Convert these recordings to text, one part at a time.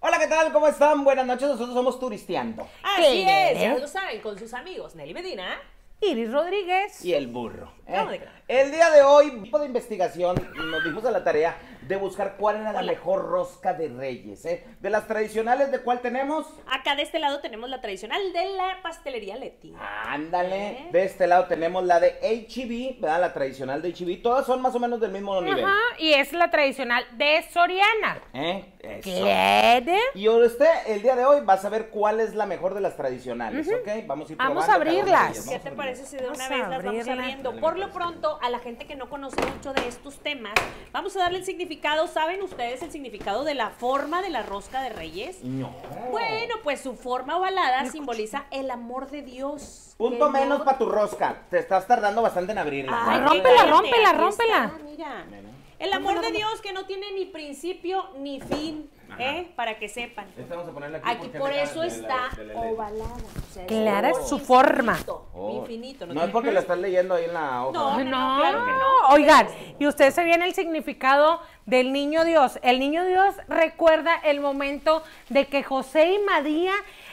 Hola, ¿qué tal? ¿Cómo están? Buenas noches, nosotros somos Turisteando. Así es, ya lo saben, con sus amigos Nelly Medina, Iris Rodríguez. Y el burro. ¿Cómo de qué? El día de hoy, tipo de investigación, nos dimos a la tarea de buscar cuál era la mejor rosca de Reyes. De las tradicionales, ¿de cuál tenemos? acá de este lado tenemos la tradicional de la pastelería Leti. Ándale. De este lado tenemos la de H-E-B, ¿verdad? La tradicional de H-E-B. Todas son más o menos del mismo nivel. Ajá, y es la tradicional de Soriana. Eso. Claro. Y usted, el día de hoy, va a saber cuál es la mejor de las tradicionales, ¿ok? Vamos a ir Vamos probando a cada una de abrirlas. ellas. ¿Qué Vamos te a parece si de Vamos una a vez las vamos abrirla. abriendo? Por lo pronto, a la gente que no conoce mucho de estos temas, vamos a darle el significado. ¿Saben ustedes el significado de la forma de la rosca de Reyes? No. Bueno, pues su forma ovalada simboliza el amor de Dios. Punto Que menos no- para tu rosca. Te estás tardando bastante en abrirla. Ay, rómpela, cállate, rómpela, aquí rómpela. está, mira. El amor de Dios que no tiene ni principio ni fin, para que sepan. Esta vamos a ponerla aquí. Aquí porque por me eso cae de la- está de la leche. ovalada. O sea, Clara es su infinito, forma. Oh. Infinito. No es porque la estás leyendo ahí en la hoja. No, No, claro que no. Oigan, y usted se viene el significado del niño Dios. El niño Dios recuerda el momento de que José y María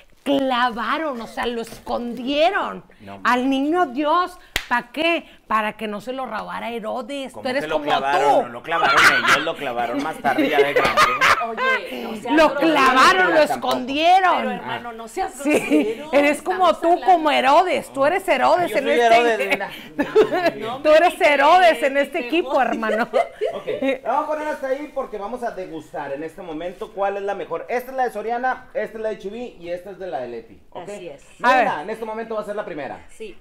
clavaron, o sea, lo escondieron No. al niño Dios. ¿Para qué? Para que no se lo robara Herodes. Tú ¿Cómo eres que lo como clavaron? tú. No lo clavaron ellos, lo clavaron más tarde ya de grande. Oye, no seas Lo grosero. clavaron, lo Tampoco. escondieron. Pero hermano, no seas Sí, grosero. eres como Estamos tú, hablando- como Herodes. Tú eres Herodes Yo en soy este Herodes, mira. No, Tú eres me Herodes en te este equipo, jodes. hermano. Ok, la vamos a poner hasta ahí porque vamos a degustar en este momento cuál es la mejor. Esta es la de Soriana, esta es la de H-E-B y esta es de la de Leti. ¿Ok? Así es. A ver. Mira, en este momento va a ser la primera. Sí.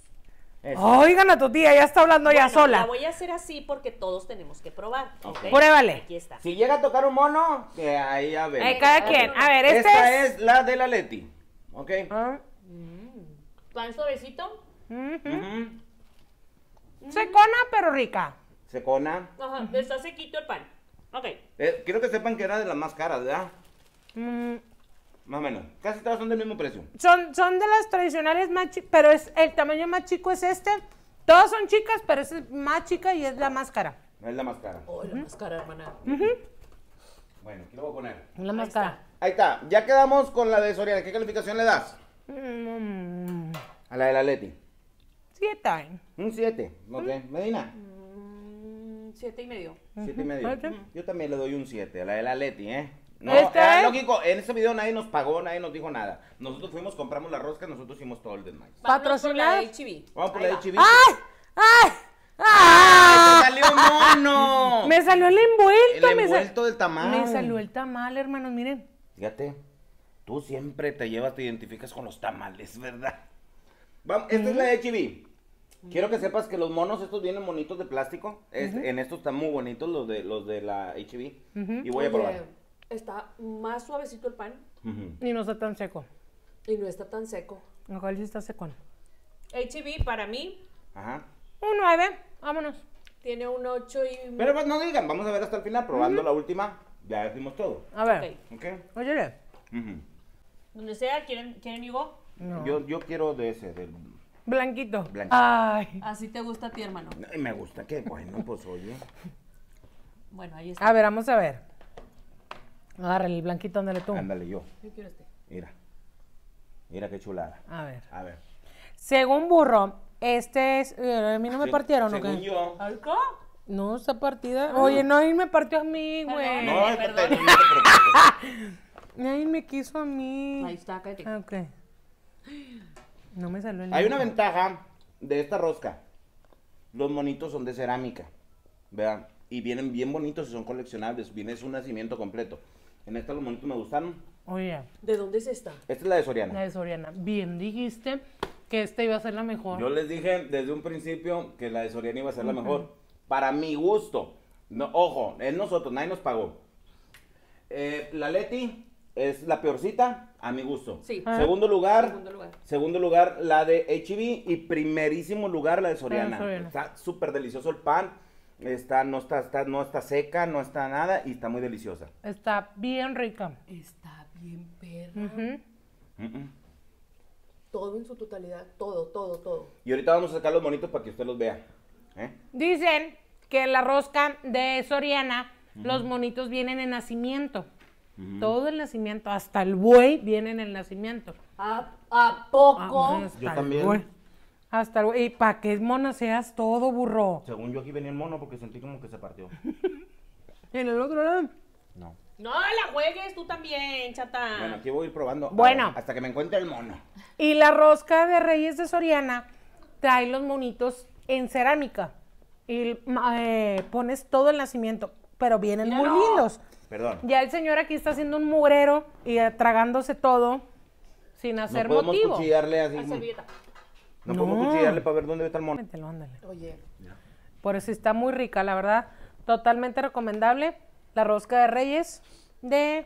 Esta. Oigan a tu tía, ya está hablando ya Bueno, sola. La voy a hacer así porque todos tenemos que probar. ¿ok? Pruébale. Aquí está. Si llega a tocar un mono, que ahí ya vemos. Cada quien. A ver, Esta es la de la Leti. ¿Ok? Ah, ¿Pan suavecito? Ujú. secona, pero rica. Secona. Ajá, está sequito el pan. Ok. Quiero que sepan que era de las más caras, ¿verdad? Mm, Más o menos. Casi todas son del mismo precio. son de las tradicionales más chicas, pero es el tamaño más chico es este. Todas son chicas, pero es más chica y es la más cara. Es la más cara. Oh, la más cara, hermana. Bueno, aquí lo voy a poner. Es la más Ahí cara. Ahí está. Ya quedamos con la de Soriana. ¿Qué calificación le das? Mm, A la de la Leti. 7. Un 7. Ok. Medina. 7.5. 7.5. Ok. Yo también le doy un 7 a la de la Leti, ¿eh? No, ¿Esta es? lógico, en este video nadie nos pagó, nadie nos dijo nada. Nosotros fuimos, compramos la rosca, nosotros hicimos todo el desmayo. ¿Patrocinado? Vamos por la de H-E-B. ¡Ay! ¡Ay! ¡Ah! ¡Ah! ¡Te salió mono! Me salió el envuelto. El envuelto del tamal. Me salió el tamal, hermanos, miren. Fíjate, tú siempre te identificas con los tamales, ¿verdad? Vamos, esta es la de H-E-B. Quiero que sepas que los monos estos vienen bonitos de plástico. En estos están muy bonitos los de la H-E-B. Y voy a probar. Está más suavecito el pan Ujú. Y no está tan seco. y no está tan seco. Ojalá sí está seco. H-E-B para mí Ajá. Un 9. Vámonos. tiene un 8 y... Pero pues no digan, vamos a ver hasta el final, probando la última. Ya decimos todo. A ver. Ok. ¿Ok? Óyele. Ujú. Donde sea, ¿quieren Hugo? No. Yo quiero de ese, del Blanquito. Blanquito. Ay. Así te gusta a ti, hermano. Ay, me gusta, qué bueno, pues oye. Bueno, ahí está. A ver, vamos a ver. Agárrale el blanquito, ándale tú. Ándale yo. Yo quiero este. Mira. Mira qué chulada. A ver. A ver. Según Burro, este es. ¿A mí no me Sí, partieron o según qué? yo. ¿Alco? No, está partida. Oye, no, él me partió a mí, güey. Perdón. No, no te Perdón. preocupes. Nadie me quiso a mí. Ahí está, cállate. Ah, ok. No me salió el Hay una lindo. ventaja de esta rosca. Los monitos son de cerámica. Vean. Y vienen bien bonitos y son coleccionables. Viene es un nacimiento completo. En esta los monitos me gustaron. Oye, ¿De dónde es esta? Esta es la de Soriana. la de Soriana. Bien dijiste que esta iba a ser la mejor. Yo les dije desde un principio que la de Soriana iba a ser la mejor. Para mi gusto. No, ojo, es nosotros, nadie nos pagó. La Leti es la peorcita, a mi gusto. Sí. Segundo lugar, Segundo lugar. segundo lugar, la de H-E-B y primerísimo lugar la de Soriana. Soriana. Está súper delicioso el pan. No está seca, no está nada y está muy deliciosa. Está bien rica. Está bien perra. Ujú. Mm-mm. Todo en su totalidad. Todo. Y ahorita vamos a sacar los monitos para que usted los vea. ¿Eh? Dicen que la rosca de Soriana, los monitos vienen en nacimiento. Todo el nacimiento, hasta el buey viene en el nacimiento. ¿A poco? Hasta Yo el también. buey. Hasta el buey. ¿Y para qué mono seas todo, burro? Según yo aquí venía el mono porque sentí como que se partió. En el otro lado. No. No la juegues tú también, chata. Bueno, aquí voy a ir probando. Bueno. Hasta que me encuentre el mono. Y la rosca de Reyes de Soriana trae los monitos en cerámica. Y pones todo el nacimiento, pero vienen muy Míralo. lindos. Perdón. Ya el señor aquí está haciendo un mugrero y tragándose todo sin hacer No podemos motivo. cuchillarle así. Ay, servilleta. No No. podemos cuchillarle para ver dónde está el mono. Mételo, ándale. Oye. Por eso está muy rica, la verdad. Totalmente recomendable. La rosca de Reyes de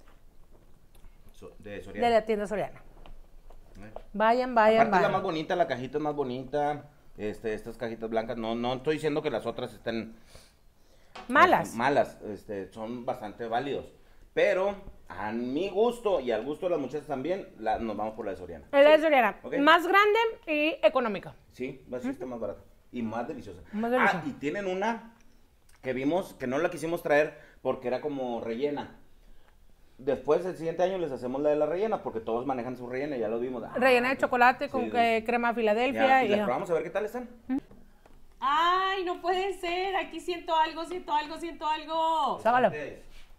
De Soriana. la tienda Soriana. Eh. Vayan, Aparte vayan, es la más vayan. bonita, la cajita es más bonita. Estas cajitas blancas, no estoy diciendo que las otras estén Malas. malas, son bastante válidos. Pero a mi gusto y al gusto de las muchachas también, nos vamos por la de Soriana. La de Soriana. Ok. Más grande y económica. Sí, va a ser más barata. Y más deliciosa. Más deliciosa. Y tienen una que vimos, que no la quisimos traer porque era como rellena. Después, el siguiente año, les hacemos la de la rellena, porque todos manejan su rellena, ya lo vimos. Rellena de chocolate con sí. crema Filadelfia. Ya, y y las probamos a ver qué tal están. Ay, no puede ser. Aquí siento algo, siento algo, siento algo. Sábalo. Ay,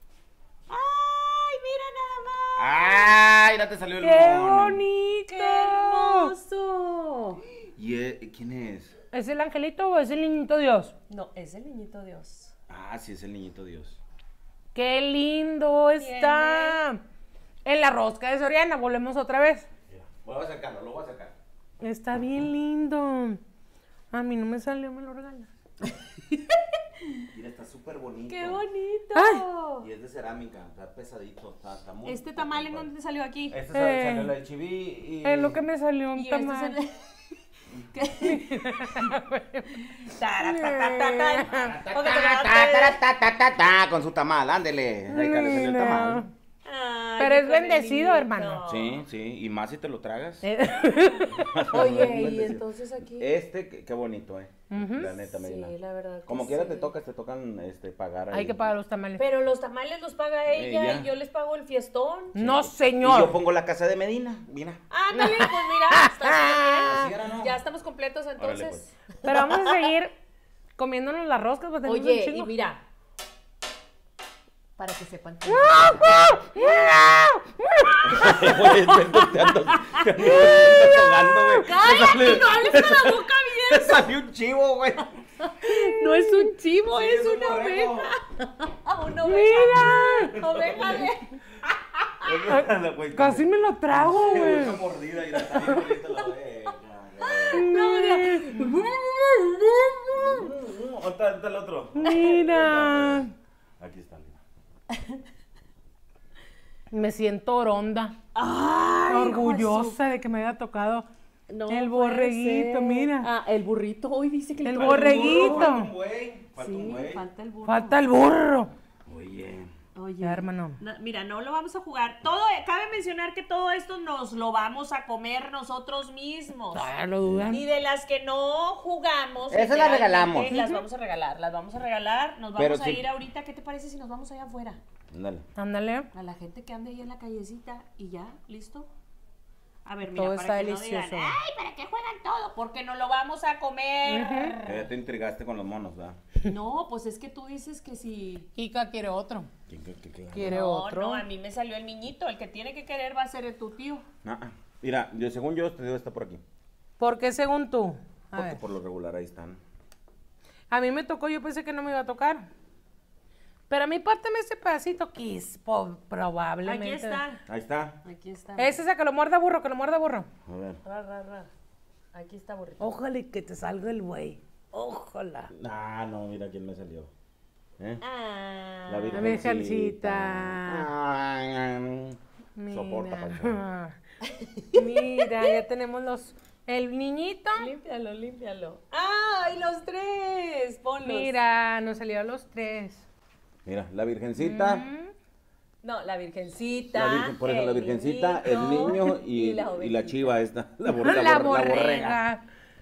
mira nada más. ¡Ay! Ya te salió el ¡Qué mono. bonito! ¡Qué hermoso! ¿Y quién es? ¿Es el angelito o es el niñito Dios? No, es el niñito Dios. Ah, sí, es el niñito Dios. ¡Qué lindo está! En la rosca de Soriana, volvemos otra vez. Mira, voy a acercarlo, lo voy a acercar. Está bien lindo. A mí no me salió, me lo regalas. Mira, está súper bonito. ¡Qué bonito! Y es de cerámica, está pesadito, está muy... ¿Este tamal en dónde te salió aquí? Este salió la de chiví y... Es lo que me salió un Y este tamal. es el... ¿Qué? Taratatata. Porque te levantes. Con su tamal, ándele. Ahí le salió el tamal. Ay, Pero es qué bendecido, bonito. hermano. Sí, sí, y más si te lo tragas. Oye, y entonces aquí. Qué bonito, La neta, Sí, Medina. la verdad. que Como quiera sí. te tocan pagar ahí. Hay que pagar los tamales. Pero los tamales los paga ella Ella. y yo les pago el fiestón. No, Y yo señor. pongo la casa de Medina, mira. Ándale, pues mira, está Así bien. era, ¿no? Ya estamos completos entonces. Órale, pues. Pero vamos a seguir comiéndonos las roscas. Pues tenemos un Oye, y chingo. mira. Para que sepan. que- Oye, te ando tocando, güey. ¡Cállate! ¡No hables con la boca Te abierta! salió un chivo, güey. No es un chivo, Sí, es un una borrego. oveja. Una oveja. Oveja de... Güey, Casi me lo trago, Qué güey. mucha mordida y está bien bonita la oveja, güey. No, mira. ¿Dónde está el otro? Mira. Aquí está, mira. Me siento oronda. Ay, Orgullosa de que me haya tocado No el puede borreguito, ser. mira. Ah, el burrito. Hoy dice que le El falta borreguito. Falta un güey. Falta un Sí, güey. falta el burro. Falta el burro. Oye. Oye, Ya, hermano. Mira, no lo vamos a jugar. Cabe mencionar que todo esto nos lo vamos a comer nosotros mismos. Ah, lo dudan. Y de las que no jugamos. Esas las regalamos. literalmente, Las vamos a regalar, las vamos a regalar. Nos Pero vamos a sí. ir ahorita. ¿Qué te parece si nos vamos allá afuera? Ándale. Ándale. A la gente que ande ahí en la callecita y ya, ¿listo? A ver, mira, Todo para está que delicioso. no digan, ay, ¿para qué juegan todo? Porque no lo vamos a comer. Ya te intrigaste con los monos, ¿verdad? No, pues es que tú dices que si... Kika quiere otro. ¿Quién? Quiere No, otro. no, a mí me salió el niñito. El que tiene que querer va a ser tu tío. Mira, según yo, este dedo está por aquí. ¿Por qué según tú? A Porque ver. por lo regular ahí están. A mí me tocó, yo pensé que no me iba a tocar. Pero a mí párteme ese pedacito que es probablemente. Aquí está. Ahí está. Aquí está. Es esa que lo muerda burro, que lo muerda burro. A ver. Ra, ra, ra. Aquí está, burrito. Ojalá y que te salga el güey. Ojalá. Ah, no, mira quién me salió. ¿Eh? Ah. La Virgencita. Virgencita. Ay, soporta, Mira. Pancho. Mira, ya tenemos el niñito. Límpialo, límpialo. ¡Ay, los tres! Ponlos. Mira, nos salieron los tres. Mira, la Virgencita. No, la virgencita. Por eso la Virgencita, el niño y la chiva esta. La La borrega.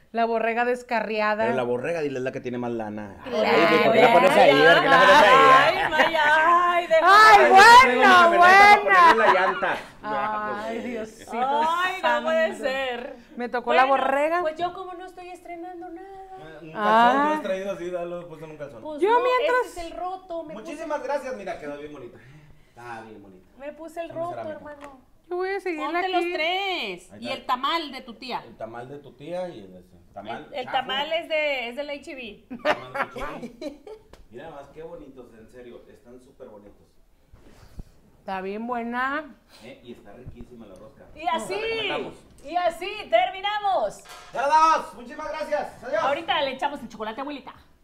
La borrega descarriada. Pero la borrega, dile, es la que tiene más lana. Claro. Ay, ¿por qué la pones ahí? ¿Por qué la pones ahí? Ay, Maya, ¡Ay, buena, buena! La llanta. Ay, Diosito Ay, no puede santo. ser. Me tocó la borrega. Pues yo como no estoy estrenando nada. Un calzón, Ah. tú has traído así, lo he puesto en un calzón. Pues Yo no, mientras- ese es el roto. Muchísimas gracias, mira, quedó bien bonita. Está bien bonita. Me puse el Son de roto, cerámica. hermano. Yo voy a seguirla Ponte aquí. los tres. Ahí Y está. el tamal de tu tía. El tamal de tu tía y el tamal. El chafa. tamal es del HB. Tamal de chile. Mira más, qué bonitos, en serio, están súper bonitos. Está bien buena. Y está riquísima la rosca. Y así, La recomendamos. y así terminamos. ¡Ya la damos! Muchísimas gracias. Adiós. Ahorita le echamos el chocolate, abuelita.